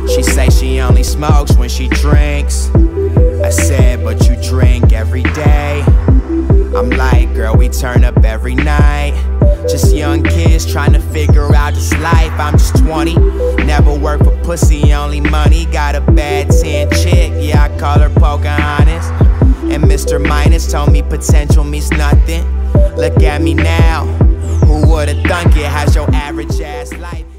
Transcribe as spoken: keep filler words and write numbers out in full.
She say she only smokes when she drinks. I said, but you drink every day. I'm like, girl, we turn up every night. Just young kids trying to figure out this life. I'm just twenty, never worked for pussy, only money. Got a bad ten chick, yeah, I call her Pocahontas. And Mister Minus told me potential means nothing. Look at me now, who would've thunk it? How's your average ass life?